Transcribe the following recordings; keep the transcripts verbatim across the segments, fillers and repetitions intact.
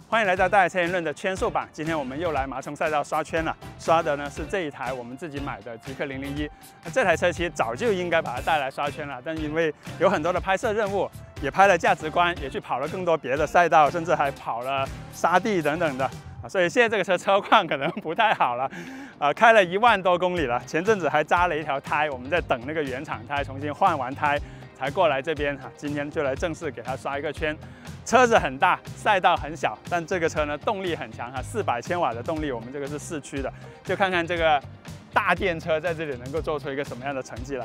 欢迎来到大车言论的圈速榜。今天我们又来麻城赛道刷圈了，刷的呢是这一台我们自己买的极氪零零一。那这台车其实早就应该把它带来刷圈了，但因为有很多的拍摄任务，也拍了价值观，也去跑了更多别的赛道，甚至还跑了沙地等等的啊，所以现在这个车车况可能不太好了，啊，开了一万多公里了。前阵子还扎了一条胎，我们在等那个原厂胎重新换完胎。 才过来这边哈，今天就来正式给它刷一个圈。车子很大，赛道很小，但这个车呢动力很强哈，四百千瓦的动力，我们这个是四驱的，就看看这个大电车在这里能够做出一个什么样的成绩来。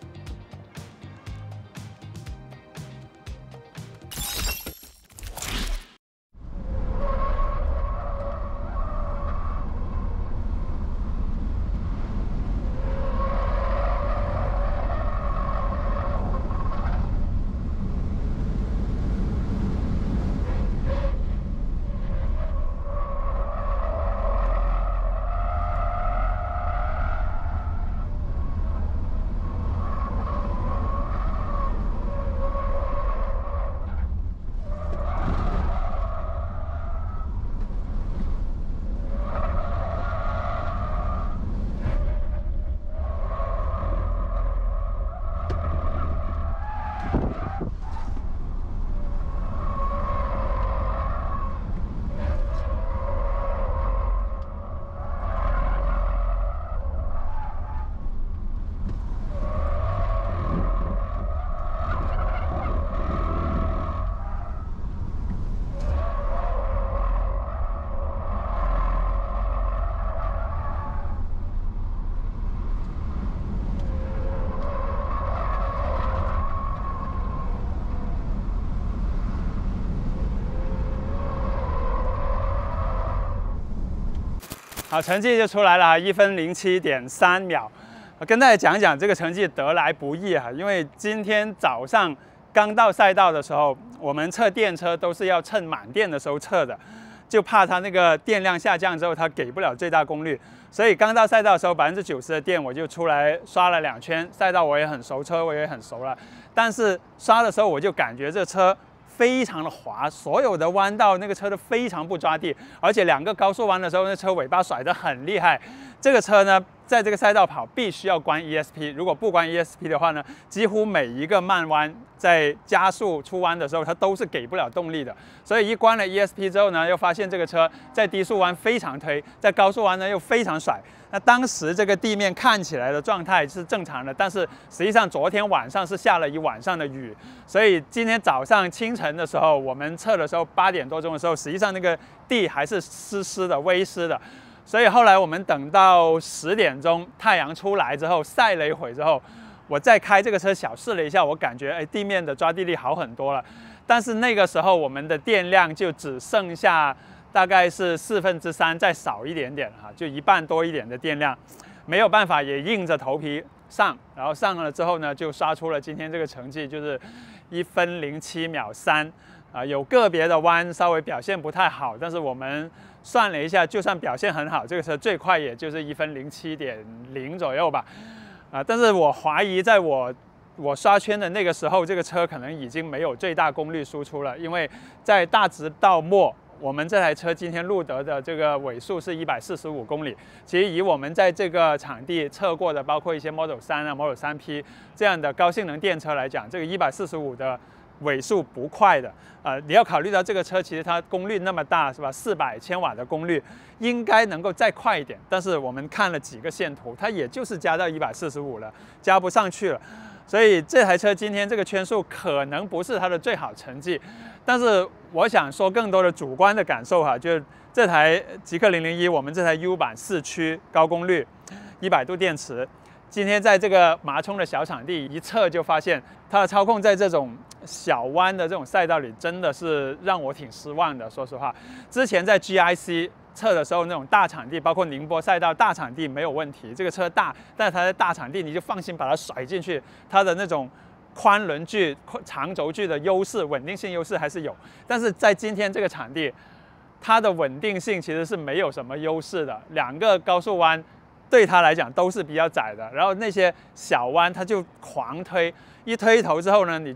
好，成绩就出来了，一分零七点三秒。跟大家讲讲这个成绩得来不易啊，因为今天早上刚到赛道的时候，我们测电车都是要趁满电的时候测的，就怕它那个电量下降之后，它给不了最大功率，所以刚到赛道的时候，百分之九十的电我就出来刷了两圈。赛道我也很熟，车我也很熟了，但是刷的时候我就感觉这车 非常的滑，所有的弯道那个车都非常不抓地，而且两个高速弯的时候，那车尾巴甩得很厉害。这个车呢，在这个赛道跑必须要关 E S P， 如果不关 E S P 的话呢，几乎每一个慢弯在加速出弯的时候，它都是给不了动力的。所以一关了 E S P 之后呢，又发现这个车在低速弯非常推，在高速弯呢又非常甩。 那当时这个地面看起来的状态是正常的，但是实际上昨天晚上是下了一晚上的雨，所以今天早上清晨的时候，我们测的时候八点多钟的时候，实际上那个地还是湿湿的、微湿的。所以后来我们等到十点钟太阳出来之后，晒了一会之后，我再开这个车小试了一下，我感觉哎地面的抓地力好很多了。但是那个时候我们的电量就只剩下 大概是四分之三，再少一点点哈，就一半多一点的电量，没有办法，也硬着头皮上，然后上了之后呢，就刷出了今天这个成绩，就是一分零七秒三啊。有个别的弯稍微表现不太好，但是我们算了一下，就算表现很好，这个车最快也就是一分零七点零左右吧，啊，但是我怀疑在我 我刷圈的那个时候，这个车可能已经没有最大功率输出了，因为在大直道末， 我们这台车今天录得的这个尾数是一百四十五公里。其实以我们在这个场地测过的，包括一些 Model 三啊、Model 三 P 这样的高性能电车来讲，这个一百四十五的尾数不快的。呃，你要考虑到这个车其实它功率那么大，是吧？四百千瓦的功率，应该能够再快一点。但是我们看了几个线图，它也就是加到一百四十五了，加不上去了。 所以这台车今天这个圈数可能不是它的最好成绩，但是我想说更多的主观的感受哈，就是这台极氪零零一，我们这台 U 版四驱高功率，一百度电池，今天在这个麻冲的小场地一测就发现，它的操控在这种小弯的这种赛道里真的是让我挺失望的。说实话，之前在 G I C 测的时候，那种大场地，包括宁波赛道大场地没有问题，这个车大，但是它在大场地你就放心把它甩进去，它的那种 宽轮距、长轴距的优势、稳定性优势还是有，但是在今天这个场地，它的稳定性其实是没有什么优势的。两个高速弯对它来讲都是比较窄的，然后那些小弯它就狂推，一推头之后呢，你就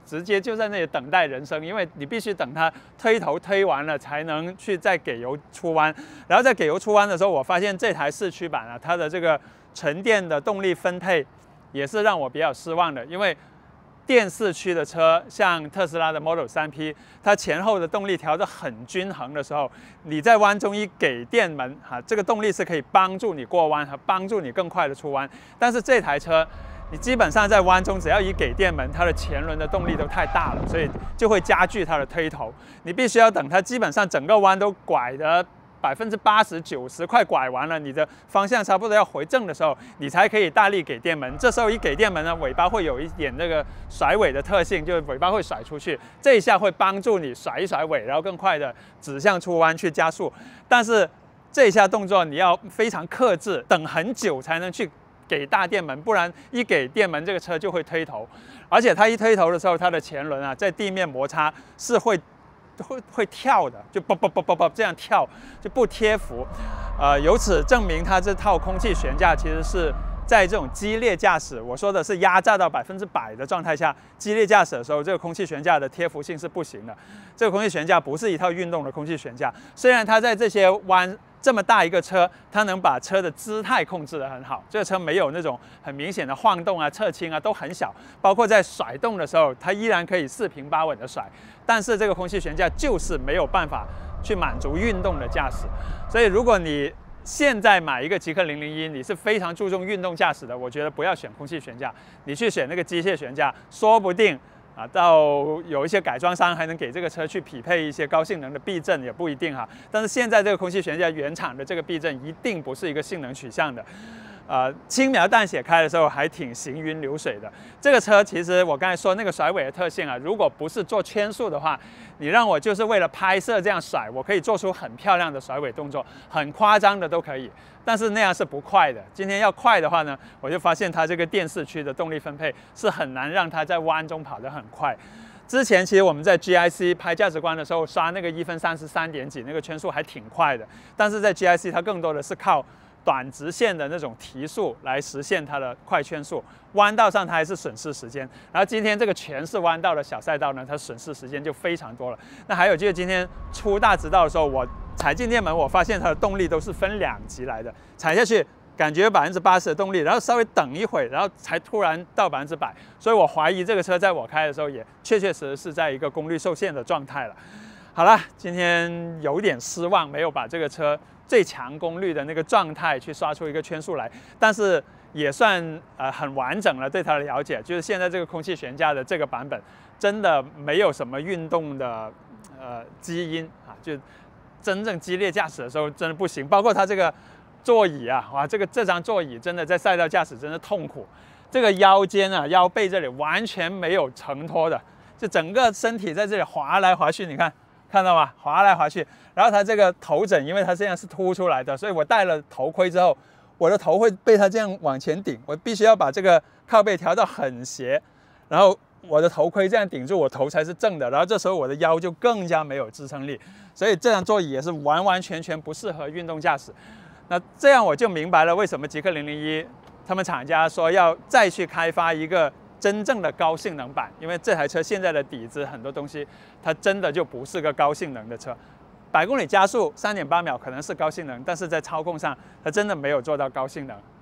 直接就在那里等待人生，因为你必须等它推头推完了才能去再给油出弯。然后在给油出弯的时候，我发现这台四驱版啊，它的这个纯电的动力分配也是让我比较失望的，因为电四驱的车，像特斯拉的 Model 三 P， 它前后的动力调得很均衡的时候，你在弯中一给电门，哈、啊，这个动力是可以帮助你过弯和帮助你更快的出弯。但是这台车，你基本上在弯中只要一给电门，它的前轮的动力都太大了，所以就会加剧它的推头。你必须要等它基本上整个弯都拐的百分之八十九十快拐完了，你的方向差不多要回正的时候，你才可以大力给电门。这时候一给电门呢，尾巴会有一点那个甩尾的特性，就是尾巴会甩出去，这一下会帮助你甩一甩尾，然后更快的指向出弯去加速。但是这一下动作你要非常克制，等很久才能去给大电门，不然一给电门这个车就会推头，而且它一推头的时候，它的前轮啊在地面摩擦是会。会会跳的，就啵啵啵啵啵这样跳，就不贴服，呃，由此证明它这套空气悬架其实是在这种激烈驾驶，我说的是压榨到百分之百的状态下，激烈驾驶的时候，这个空气悬架的贴服性是不行的。这个空气悬架不是一套运动的空气悬架，虽然它在这些弯。这么大一个车，它能把车的姿态控制得很好。这个车没有那种很明显的晃动啊、侧倾啊，都很小。包括在甩动的时候，它依然可以四平八稳的甩。但是这个空气悬架就是没有办法去满足运动的驾驶。所以如果你现在买一个极氪零零一，你是非常注重运动驾驶的，我觉得不要选空气悬架，你去选那个机械悬架，说不定。啊，到有一些改装商还能给这个车去匹配一些高性能的避震，也不一定哈。但是现在这个空气悬架原厂的这个避震一定不是一个性能取向的，呃，轻描淡写开的时候还挺行云流水的。这个车其实我刚才说那个甩尾的特性啊，如果不是做圈速的话，你让我就是为了拍摄这样甩，我可以做出很漂亮的甩尾动作，很夸张的都可以。但是那样是不快的。今天要快的话呢，我就发现它这个电四驱的动力分配是很难让它在弯中跑得很快。之前其实我们在 G I C 拍价值观的时候，刷那个一分三十三点几，那个圈速还挺快的。但是在 G I C 它更多的是靠短直线的那种提速来实现它的快圈速，弯道上它还是损失时间。然后今天这个全是弯道的小赛道呢，它损失时间就非常多了。那还有就是今天出大直道的时候，我踩进电门，我发现它的动力都是分两级来的，踩下去感觉百分之八十的动力，然后稍微等一会，然后才突然到百分之百。所以我怀疑这个车在我开的时候也确确实实是在一个功率受限的状态了。好了，今天有点失望，没有把这个车最强功率的那个状态去刷出一个圈速来，但是也算呃很完整了对它的了解。就是现在这个空气悬架的这个版本，真的没有什么运动的呃基因啊，就真正激烈驾驶的时候真的不行。包括它这个座椅啊，哇，这个这张座椅真的在赛道驾驶真的痛苦。这个腰间啊、腰背这里完全没有承托的，就整个身体在这里滑来滑去，你看。看到吗？滑来滑去，然后它这个头枕，因为它这样是凸出来的，所以我戴了头盔之后，我的头会被它这样往前顶，我必须要把这个靠背调到很斜，然后我的头盔这样顶住，我头才是正的，然后这时候我的腰就更加没有支撑力，所以这张座椅也是完完全全不适合运动驾驶。那这样我就明白了为什么极氪零零一他们厂家说要再去开发一个真正的高性能版，因为这台车现在的底子很多东西，它真的就不是个高性能的车。百公里加速三点八秒可能是高性能，但是在操控上，它真的没有做到高性能。